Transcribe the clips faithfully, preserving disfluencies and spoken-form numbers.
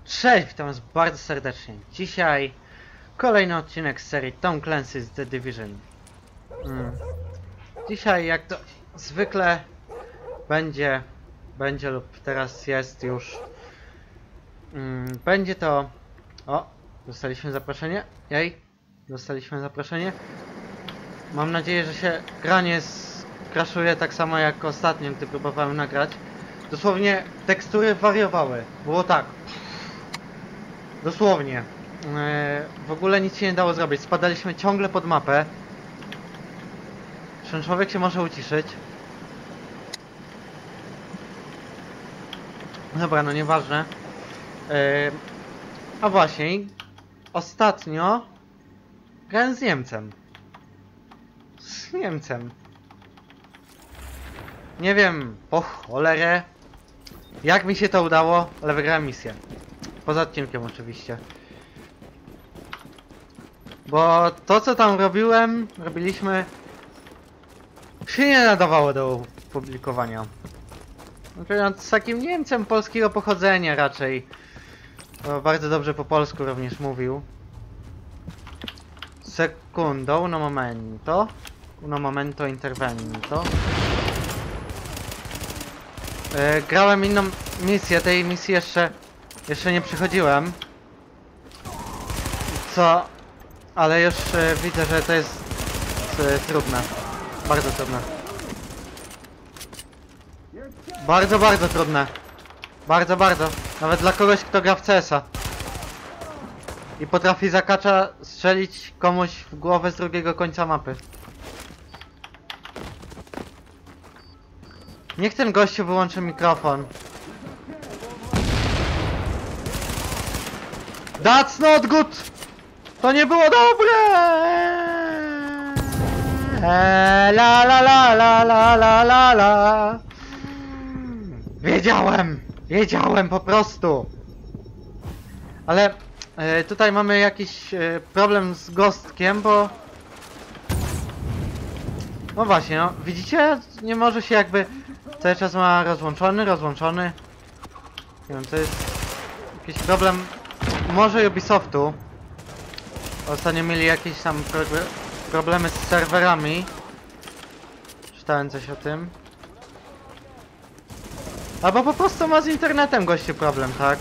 Cześć, witam was bardzo serdecznie. Dzisiaj kolejny odcinek z serii Tom Clancy's The Division. Mm. Dzisiaj, jak to zwykle będzie, będzie lub teraz jest już, mm, będzie to... O, dostaliśmy zaproszenie. Jej, dostaliśmy zaproszenie. Mam nadzieję, że się gra nie skraszuje tak samo jak ostatnio, gdy próbowałem nagrać. Dosłownie tekstury wariowały. Było tak. Dosłownie. Yy, w ogóle nic się nie dało zrobić. Spadaliśmy ciągle pod mapę. Ten człowiek się może uciszyć. Dobra, no nieważne. Yy, a właśnie. Ostatnio grałem z Niemcem. Z Niemcem. Nie wiem, po cholerę, jak mi się to udało, ale wygrałem misję. Poza odcinkiem oczywiście. Bo to, co tam robiłem, robiliśmy, się nie nadawało do publikowania. Z takim Niemcem polskiego pochodzenia raczej. Bo bardzo dobrze po polsku również mówił. Secundo, uno momento. Uno momento intervento. Yy, grałem inną misję, tej misji jeszcze jeszcze nie przychodziłem. Co? Ale już yy, widzę, że to jest yy, trudne. Bardzo trudne. Bardzo, bardzo trudne. Bardzo, bardzo. Nawet dla kogoś, kto gra w C S a. I potrafi zakacza strzelić komuś w głowę z drugiego końca mapy. Niech ten gościu wyłączy mikrofon. That's not good! To nie było dobre! Eee, la la la la la la la la. Wiedziałem! Wiedziałem po prostu! Ale e, tutaj mamy jakiś e, problem z Ghostkiem, bo... No właśnie, no. Widzicie? Nie może się jakby... Cały czas ma rozłączony, rozłączony. Nie wiem, to jest jakiś problem. Może Ubisoftu. Ostatnio mieli jakieś tam pro problemy z serwerami. Czytałem coś o tym. Albo po prostu ma z internetem gościu problem, tak?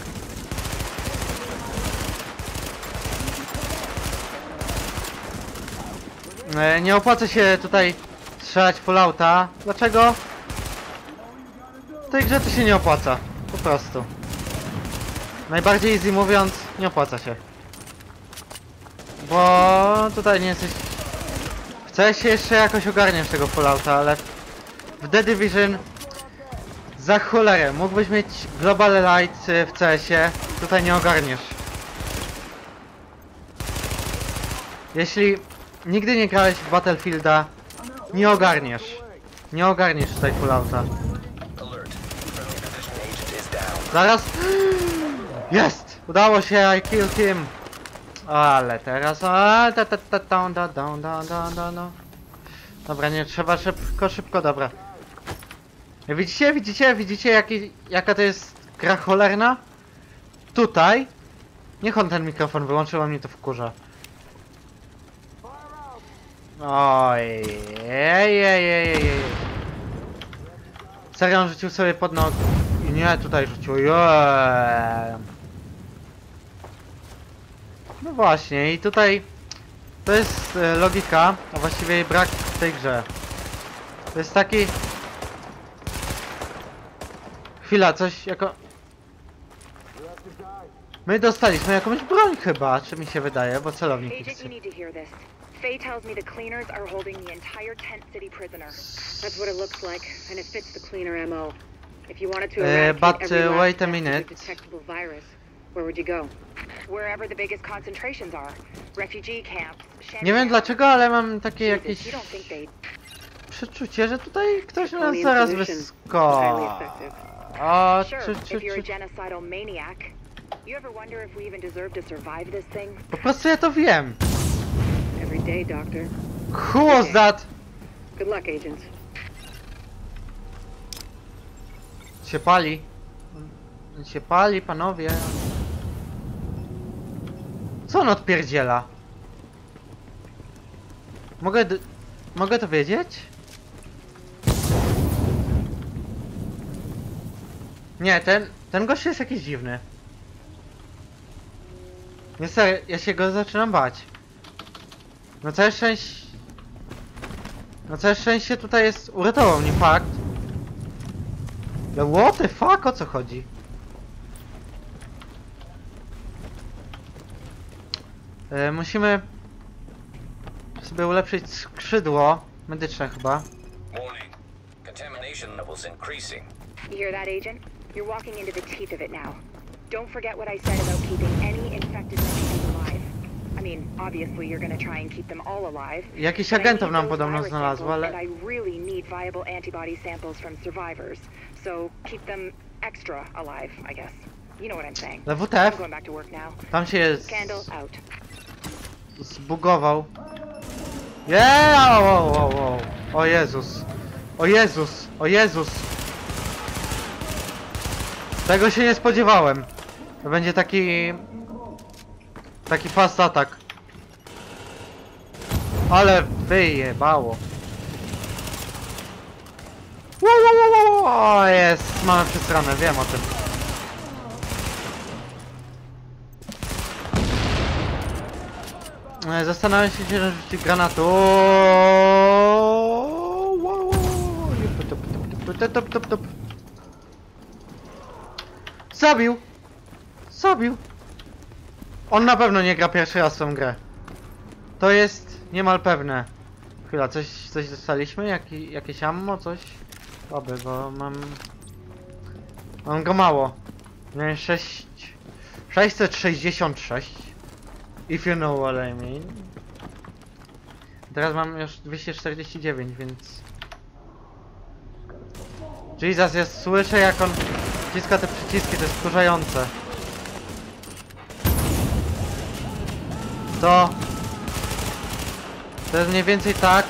E, nie opłaca się tutaj strzelać full auta. Dlaczego? W tej grze to się nie opłaca. Po prostu. Najbardziej easy mówiąc, nie opłaca się. Bo tutaj nie jesteś... Chcę się jeszcze jakoś ogarniać tego Fallouta, ale w The Division za cholerę. Mógłbyś mieć Global Light w C S ie, tutaj nie ogarniesz. Jeśli nigdy nie grałeś w Battlefielda, nie ogarniesz. Nie ogarniesz tutaj Fallouta. Zaraz... Jest! Udało się, I killed him! Ale teraz... A, ta, ta, ta, ta, da, da, da, da, da, da. Dobra, nie trzeba szybko, szybko, dobra. Widzicie, widzicie, widzicie jaki, jaka to jest gra cholerna? Tutaj... Niech on ten mikrofon wyłączył, a mnie to wkurza. Oj, ej, ej, ej, ej. Serio, on rzucił sobie pod nogi. I nie, tutaj rzucił. Jeee. No właśnie, i tutaj to jest e, logika, a właściwie jej brak w tej grze. To jest taki... Chwila, coś jako... My dostaliśmy jakąś broń chyba, czy mi się wydaje, bo celownik jest... Faye tells me the cleaners are holding the entire Tent City prisoner. That's what it looks like, and it fits the cleaner M O. If you wanted to eradicate uh, but, every uh, last wait a vestige minute. of detectable virus, where would you go? Wherever the biggest concentrations are. Refugee camps. Nie wiem dlaczego, ale mam takie Jesus, jakieś you don't think they'd... przeczucie, że tutaj ktoś nas Draconian zaraz solution. wysko... Highly effective. O, Sure, czy, czy, if you're a czy... genocidal maniac. You ever wonder if we even deserve to survive this thing? Po prostu ja to wiem. Every day, Doctor. Who was that? Good luck, agents. Się pali. Się pali, panowie. Co on odpierdziela? Mogę... d- Mogę to wiedzieć? Nie, ten... Ten gość jest jakiś dziwny. Nie serio, ja się go zaczynam bać. No całe szczęście... No całe szczęście tutaj jest... Uratował mnie fakt. No what the fuck? O co chodzi? E, musimy... sobie ulepszyć skrzydło medyczne chyba. Warning. Contamination levels increasing. You hear that, Agent? You're walking into the teeth of it now. Don't forget what I said about keeping any infected refugees alive. I mean, obviously you're gonna try and keep them all alive. Jakiś but I agentów need nam those podobno virus znalazło, samples, ale... and I really need viable antibody samples from survivors. So keep them extra alive, I guess. You know what I'm saying. Le I'm W T F, going back to work now. tam się z... Candle out. zbugował. Yeah! Wow, wow, wow. O Jezus. O Jezus. O Jezus. Tego się nie spodziewałem. To będzie taki... Taki fast attack. Ale wyjebało. Wow, wow, wow, wow. O jest, mamy przesranę, wiem o tym. E, Zastanawiam się, gdzie rzucić granatu. Wow. Top, top, top, top. Zabił! Zabił! On na pewno nie gra pierwszy raz w tą grę. To jest niemal pewne. Chwila, coś, coś dostaliśmy? Jaki, jakieś ammo? Coś? Oby, bo mam... Mam go mało. Miałem sześć... sześćset sześćdziesiąt sześć. If you know what I mean. Teraz mam już dwieście czterdzieści dziewięć, więc... Jesus, ja słyszę jak on wciska te przyciski, to jest wkurzające. To... To jest mniej więcej tak...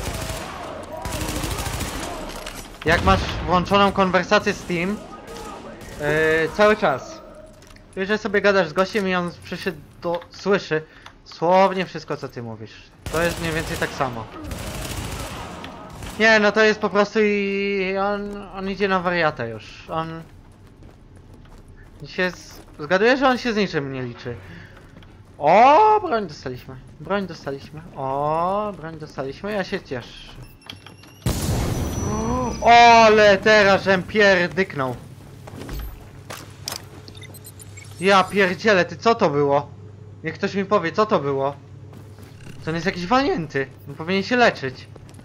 Jak masz włączoną konwersację z Team... Yy, cały czas. Wiesz, że sobie gadasz z gościem i on przyszedł do... słyszy słownie wszystko co ty mówisz. To jest mniej więcej tak samo. Nie, no to jest po prostu i on, on idzie na wariatę już. On się z... zgaduję, że on się z niczym nie liczy. O, broń dostaliśmy. Broń dostaliśmy. O, broń dostaliśmy. Ja się cieszę. O, ale teraz żem pierdyknął. Ja pierdzielę, ty co to było? Niech ktoś mi powie, co to było? To on jest jakiś walnięty. On powinien się leczyć.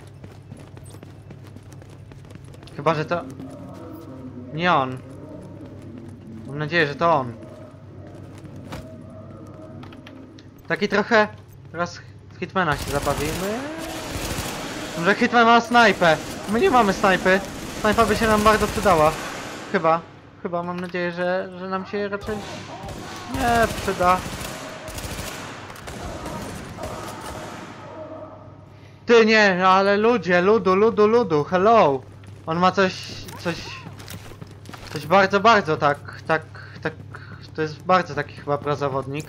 Chyba, że to... Nie on. Mam nadzieję, że to on. Taki trochę... Teraz w Hitmana się zabawimy. Może Hitman ma snajpę. My nie mamy snajpy. Snajpa by się nam bardzo przydała. Chyba. Chyba, mam nadzieję, że, że nam się raczej... Nie przyda. Ty nie, ale ludzie, ludu, ludu, ludu, hello. On ma coś, coś... Coś bardzo, bardzo tak, tak, tak... To jest bardzo taki chyba prozawodnik.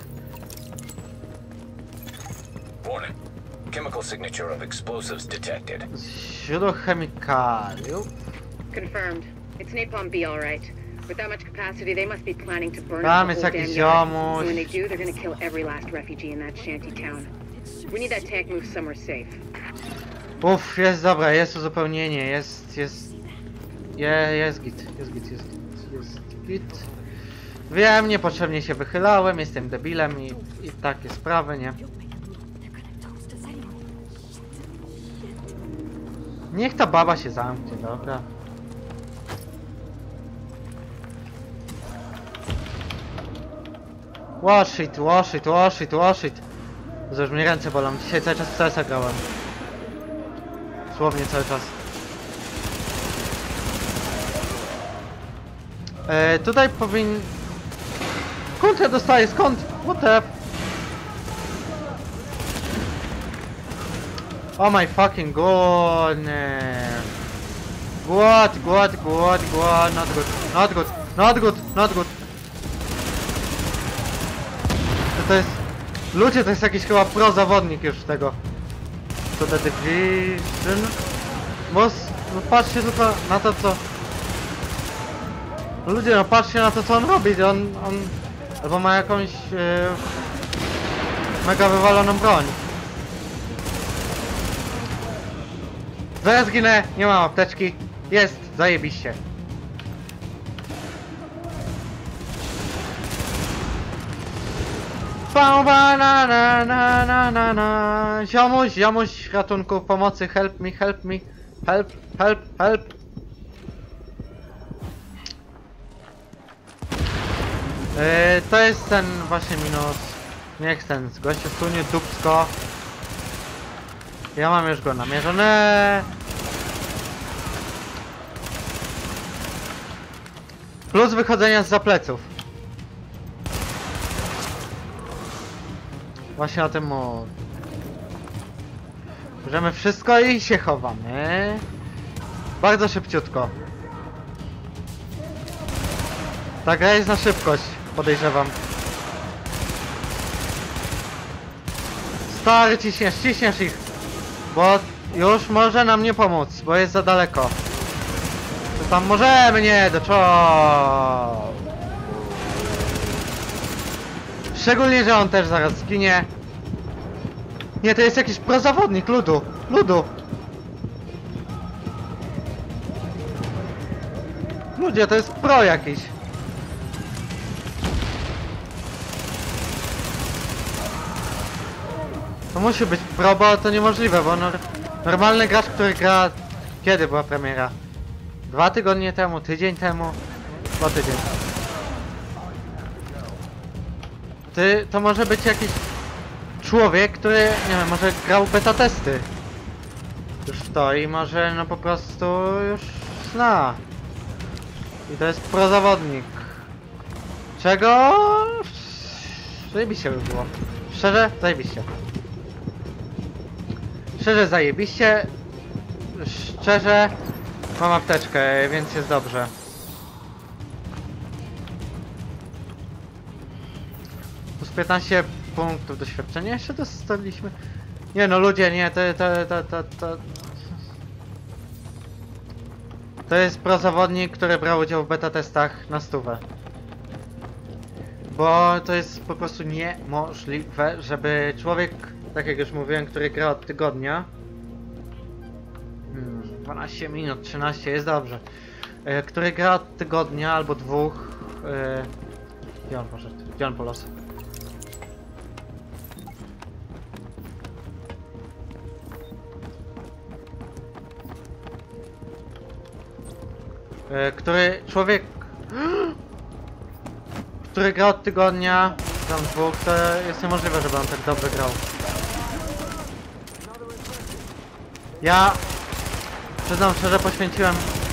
Warning. Chemical signature of explosives detected. Źródło chemikaliów. Confirmed. It's napalm B, all right. With that much capacity, they must be planning to burn Tam up jest the whole jakiś damn yard. ziomuś. When they do, they're gonna kill every last refugee in that shanty town. We need that tank moved somewhere safe. Uff, jest dobra, jest uzupełnienie, jest, jest... Je, jest git, jest git, jest git, jest git. Wiem, niepotrzebnie się wychylałem, jestem debilem i, i takie sprawy, nie? Niech ta baba się zamknie, dobra. Wash it, wash it, wash it, wash it. Już mnie ręce bolą, dzisiaj cały czas w C S a grałem. Dosłownie cały czas. E, tutaj powinien... Skąd ja dostaję? Skąd? What the... Oh my fucking goodness. Good, good, good, good, not good, not good, not good, not good. Co to jest? Ludzie, to jest jakiś chyba pro zawodnik już tego. To The Division. Mos, no patrzcie tylko na to, co... Ludzie, no patrzcie na to, co on robi. On, on... Albo ma jakąś... Yy, mega wywaloną broń. Zaraz zginę, nie mam apteczki. Jest, zajebiście. Pa, pa, na, na, na, na, na, na. Ziomuś, ziomuś, ratunku, pomocy, help me, help me, help, help, help. Yy, to jest ten właśnie minus. Niech ten gościu sunie dupsko. Ja mam już go namierzone. Plus wychodzenia z zapleców. Właśnie o tym mówię. Bierzemy wszystko i się chowamy. Bardzo szybciutko. Ta gra jest na szybkość, podejrzewam. Stary, ciśniesz, ciśniesz ich. Bo już może nam nie pomóc, bo jest za daleko. To tam możemy, nie, do czołgu. Szczególnie, że on też zaraz zginie. Nie, to jest jakiś prozawodnik, ludu, ludu. Ludzie, to jest pro jakiś. To musi być pro, bo to niemożliwe, bo nor normalny gracz, który gra... Kiedy była premiera? Dwa tygodnie temu, tydzień temu? Dwa tydzień. Ty, to może być jakiś człowiek, który, nie wiem, może grał beta testy. Już w to i może no po prostu już zna. I to jest prozawodnik. Czego? Zajebiście by było. Szczerze, zajebiście. Szczerze, zajebiście. Szczerze, mam apteczkę, więc jest dobrze. Plus piętnaście punktów doświadczenia jeszcze dostaliśmy. Nie no ludzie, nie, to, to, to, to, to... To jest prozawodnik, który brał udział w beta testach na stówę. Bo to jest po prostu niemożliwe, żeby człowiek, tak jak już mówiłem, który gra od tygodnia, hmm, dwanaście minut, trzynaście, jest dobrze, e, który gra od tygodnia albo dwóch, e, gdzie on poszedł? Gdzie on polos? E, który człowiek, który gra od tygodnia, tam dwóch, to jest niemożliwe, żeby on tak dobrze grał. Ja, przyznam szczerze, poświęciłem...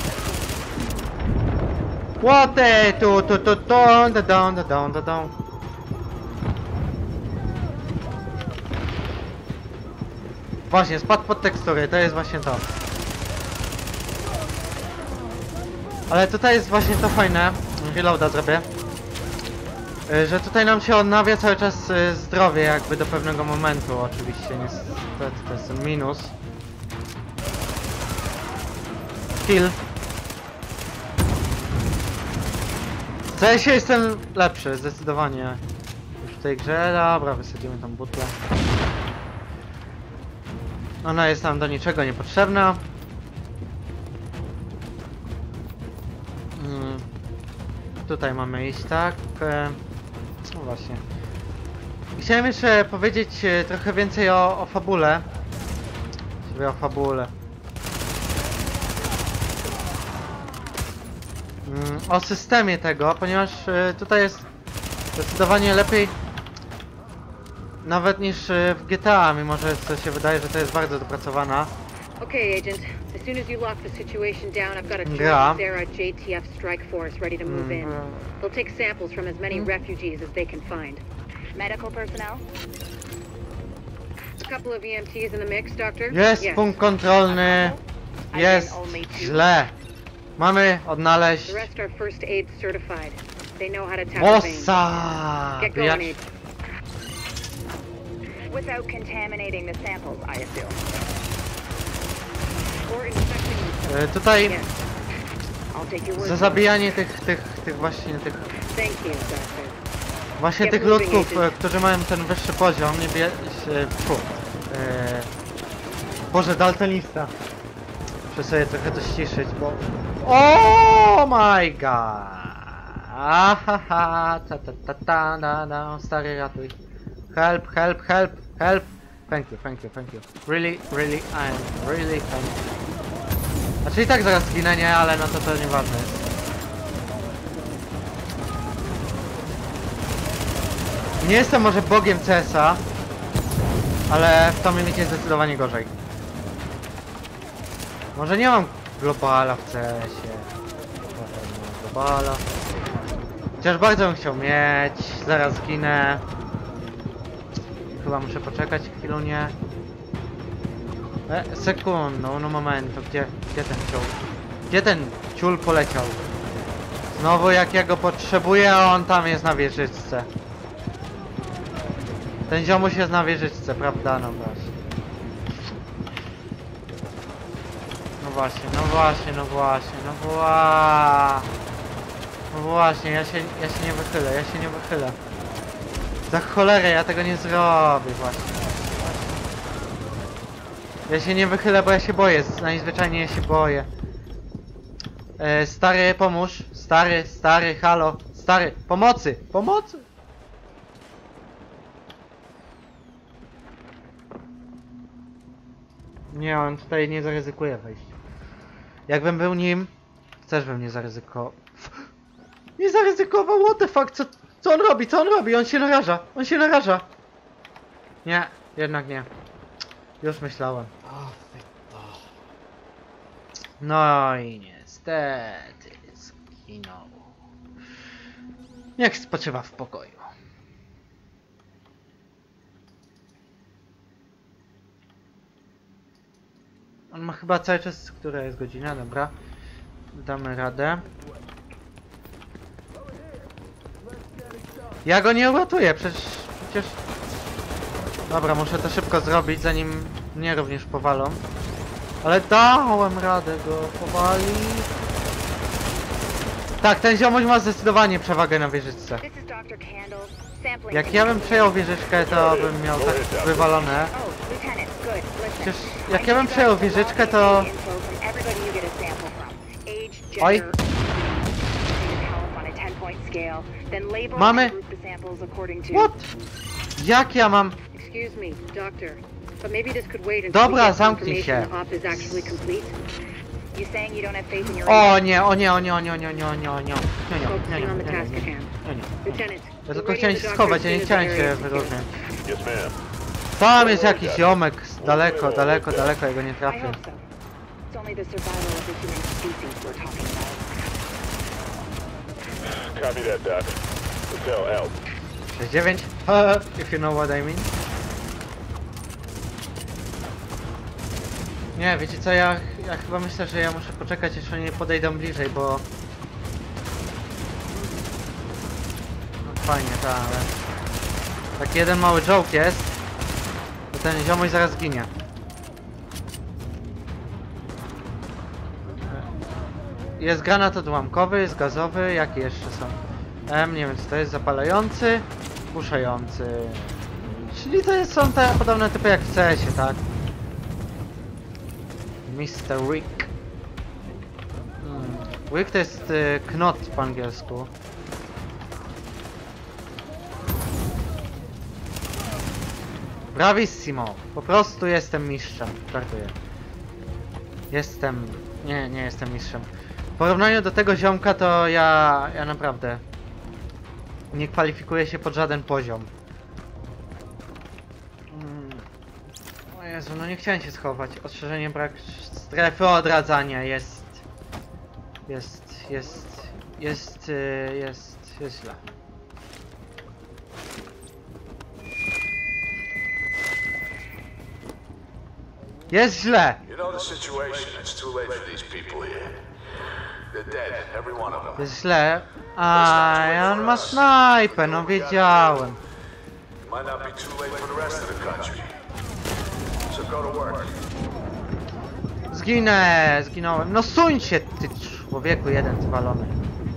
What the... tu tu tu tu da da da da da da. Właśnie, spadł pod tekstury, to jest właśnie to. Ale tutaj jest właśnie to fajne, reloada zrobię, że tutaj nam się odnawia cały czas zdrowie jakby do pewnego momentu, oczywiście niestety to jest ten minus. Kill. W sensie jestem lepszy, zdecydowanie już w tej grze. Dobra, wysadzimy tam butlę. Ona jest nam do niczego niepotrzebna. Hmm. Tutaj mamy iść, tak? No właśnie. Chciałem jeszcze powiedzieć trochę więcej o, o fabule. Sobie o fabule. Hmm, o systemie tego, ponieważ tutaj jest zdecydowanie lepiej nawet niż w G T A, mimo że to się wydaje, że to jest bardzo dopracowana. Okay, Agent. As soon as you lock the situation down, I've got a Yeah. joint Sarah J T F strike force ready to move in. They'll take samples from as many refugees as they can find. Medical personnel? A couple of E M Ts in the mix, Doctor? Jest Yes. punkt kontrolny. I Jest mean only two. źle. Mamy odnaleźć... The rest are first aid certified. They know how to tap the veins. Bossa! Get Ja... going, Agent. Without contaminating the samples, I assume. Or infecting them. E, tutaj Yes. I'll take your word za for it. zabijanie tych, tych, tych właśnie tych, Thank you, Doctor. właśnie tych ludków, e, którzy mają ten wyższy poziom, nie bie... e, fu, e, Boże, daltonista. Muszę sobie trochę to ściszyć, bo... Oh my god! Ahaha, ta ta ta ta da da, stary ratuj. Help, help, help, help! Thank you, thank you, thank you. Really, really, I'm really thank you. Znaczy i tak zaraz zginę, nie? Ale no to to nieważne jest. Nie jestem może bogiem C S a, ale w Tommy Midzie zdecydowanie gorzej. Może nie mam globala w C S ie. Globala. Chociaż bardzo bym chciał mieć. Zaraz zginę. Chyba muszę poczekać chwilę. E, sekundę, no momento. Gdzie, gdzie ten ciul? Gdzie ten ciul poleciał? Znowu jak ja go potrzebuję, a on tam jest na wieżyczce. Ten ziomuś jest na wieżyczce, prawda? No właśnie. No właśnie, no właśnie, no właśnie, no właśnie. No właśnie, ja się, ja się nie wychylę, ja się nie wychylę. Za cholerę, ja tego nie zrobię właśnie. Ja się nie wychylę, bo ja się boję, najzwyczajniej ja się boję. E, stary, pomóż. Stary, stary, halo. Stary, pomocy, pomocy. Nie, on tutaj nie zaryzykuje wejść. Jakbym był nim, też bym nie zaryzykował. Nie zaryzykował, what the fuck, co, co on robi, co on robi, on się naraża, on się naraża. Nie, jednak nie. Już myślałem. No i niestety zginął. Niech spoczywa w pokoju. On ma chyba cały czas, która jest godzina, dobra. Damy radę. Ja go nie uratuję, przecież... przecież... Dobra, muszę to szybko zrobić, zanim mnie również powalą. Ale dałem radę go powalić. Tak, ten ziomuś ma zdecydowanie przewagę na wieżyczce. This is Doctor Candle. Sampling. Jak ja bym przejął wieżyczkę, to bym miał tak wywalone. Oh, Lieutenant, good. Listen. Przecież jak ja bym przejął wieżyczkę, to... Oj. Mamy... What? Jak ja mam... Excuse me, Doctor, but maybe this could wait until Dobra, we get zamknij confirmation się. the op is actually complete. You saying you don't have faith in your O nie, o nie, o nie, o nie, o nie, o nie, o nie, o nie, o nie, focusing on the nie, nie, task nie, at hand. nie, nie. Lieutenant, Ja we're tylko ready chciałem on się the schować, doctor ja nie as chciałem soon się as the area is secure. wyróżniać. Yes, ma'am. Tam jest jakiś ziomek, z daleko, daleko, daleko, ja go nie I trafię. hope so. It's only the survival of the human species we're talking about. Copy that, Doc. Hotel out. sześć dziewięć, if you know what I mean. Nie, wiecie co, ja, ja chyba myślę, że ja muszę poczekać, aż oni podejdą bliżej, bo... No fajnie, tak, ale... Taki jeden mały joke jest, to ten ziomuś zaraz zginie. Jest granat odłamkowy, jest gazowy, jakie jeszcze są? M, nie wiem co to jest, zapalający, puszający. Czyli to jest, są te podobne typy jak w C S ie, tak? mister Wick. Hmm. Wick to jest y, knot po angielsku. Bravissimo! Po prostu jestem mistrzem. Żartuję. Jestem... Nie, nie jestem mistrzem. W porównaniu do tego ziomka to ja... ja naprawdę... nie kwalifikuję się pod żaden poziom. Mm. O Jezu, no nie chciałem się schować. Ostrzeżenie brak strefy odradzania jest... Jest... jest... jest... Jest... jest, jest źle. Jest źle! You know the situation. It's too late for these people here. They're dead, every one of them. Jest źle. A on ma snajpę, no wiedziałem. Might not be too late for the rest of the country. So go to work. Zginę, zginąłem. No suń się, ty człowieku jeden zwalony.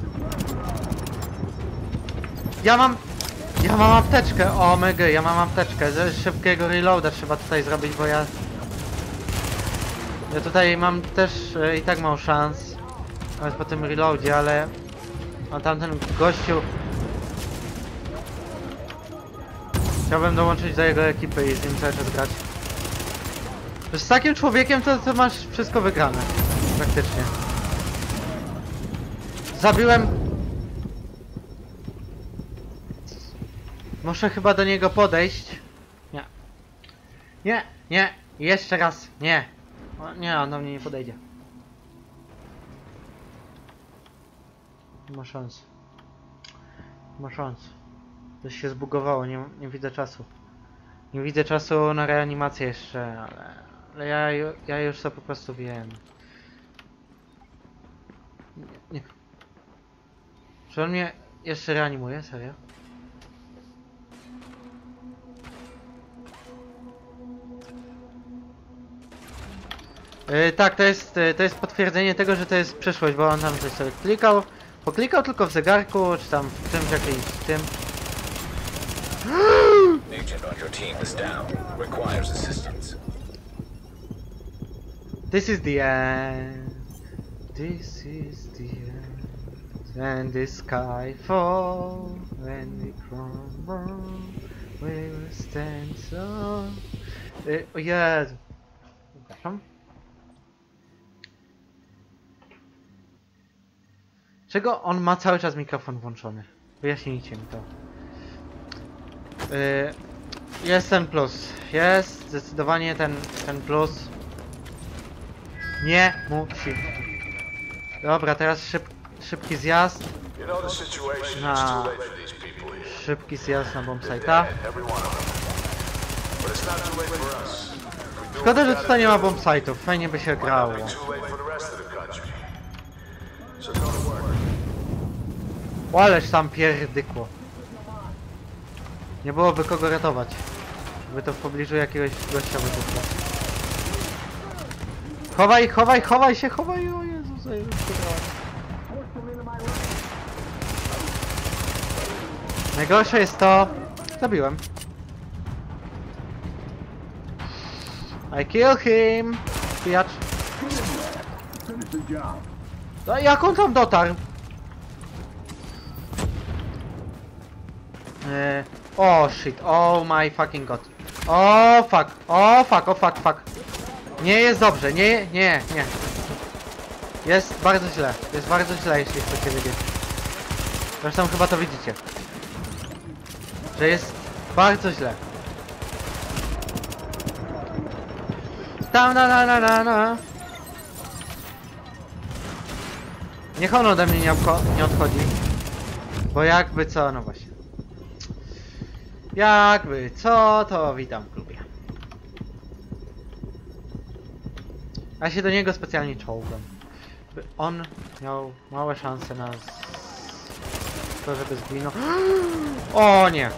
Ja mam... Ja mam apteczkę, o mega, ja mam apteczkę. Z szybkiego reloada trzeba tutaj zrobić, bo ja... Ja tutaj mam też e, i tak mało szans. Nawet po tym reloadzie, ale... A tamten gościu... Chciałbym dołączyć do jego ekipy i z nim cały czas grać. Z takim człowiekiem to, to masz wszystko wygrane. Praktycznie. Zabiłem... Muszę chyba do niego podejść. Nie. Nie, nie. Jeszcze raz. Nie. O, nie, on do mnie nie podejdzie. Nie ma szans. Nie ma szans. Coś się zbugowało, nie, nie widzę czasu. Nie widzę czasu na reanimację jeszcze, ale... Ale ja, ju- ja już to po prostu wiem. Nie, nie. Czy on mnie jeszcze reanimuje? Serio? Yy, tak, to jest, yy, to jest potwierdzenie tego, że to jest przyszłość, bo on tam coś sobie klikał. Poklikał tylko w zegarku, czy tam w czymś jakimś tym. Agent on your team is down. Requires assistance. This is the end. This is the end. And the sky fall when we crumble. We will stand so. Yy, o Jezu. Przepraszam. Czego on ma cały czas mikrofon włączony? Wyjaśnijcie mi to. Yy, jest ten plus. Jest zdecydowanie ten, ten plus. Nie musi. Dobra, teraz szyb, szybki zjazd. You know the situation. Nah. It's too late for these people here. Szybki zjazd na They're bombsite'a. dead, every one of them. But it's not too late for us. If we do Szkoda, what że we tutaj nie ma gotta do, bombsite'ów. Fajnie by się might not grało. be too late for the rest of the country. So go to work. O, ależ tam pierdykło. Nie byłoby kogo ratować. By to w pobliżu jakiegoś gościa wybuchło. Chowaj, chowaj, chowaj się, chowaj, o Jezus, ja już przegrałem. Najgorsze jest to... Zabiłem. I kill him! Pijacz. No jak on tam dotarł? Eee, oh shit, oh my fucking god. Oh fuck, oh fuck, oh fuck, fuck. Nie jest dobrze, nie, nie, nie. Jest bardzo źle, jest bardzo źle, jeśli chcecie wiedzieć. Zresztą chyba to widzicie. Że jest bardzo źle. Tam na na na na na. Niech on ode mnie nie, nie odchodzi. Bo jakby co, no właśnie. Jakby co, to witam w klubie. Ja się do niego specjalnie czołgam. By on miał małe szanse na z... to, żeby zginął. O nie!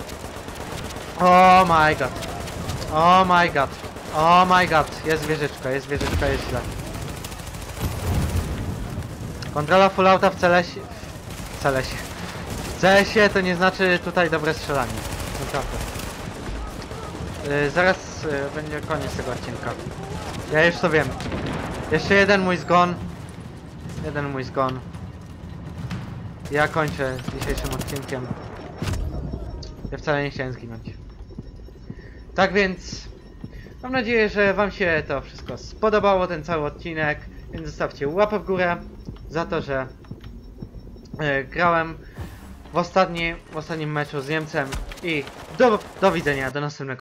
Oh my god! Oh my god! Oh my god! Jest wieżyczka, jest wieżyczka, jest źle. Kontrola Fallouta w Celesie... w Celesie. W C S-ie to nie znaczy tutaj dobre strzelanie. Naprawdę. Yy, zaraz yy, będzie koniec tego odcinka. Ja już to wiem. Jeszcze jeden mój zgon. Jeden mój zgon. Ja kończę z dzisiejszym odcinkiem. Ja wcale nie chciałem zginąć. Tak więc... Mam nadzieję, że wam się to wszystko spodobało, ten cały odcinek. Więc zostawcie łapę w górę za to, że yy, grałem w, ostatni, w ostatnim meczu z Niemcem. I do, do widzenia, do następnego.